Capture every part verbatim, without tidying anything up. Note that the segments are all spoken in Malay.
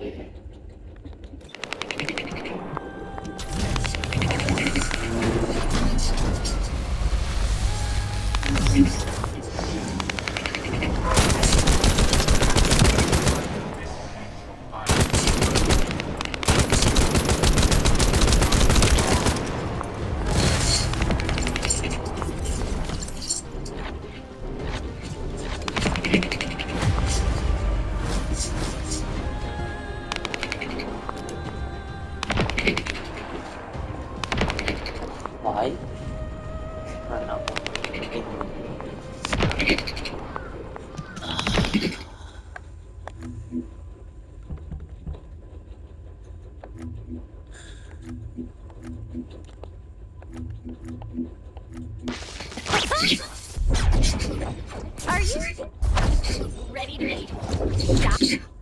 Are you ready to stop?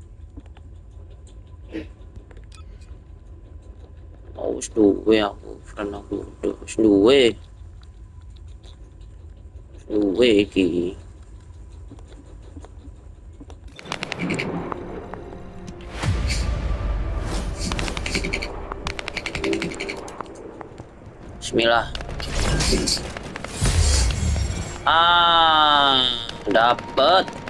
Oh, it's no way aku friend aku. It's no way. It's no way ki. Bismillah. Ah, dapat.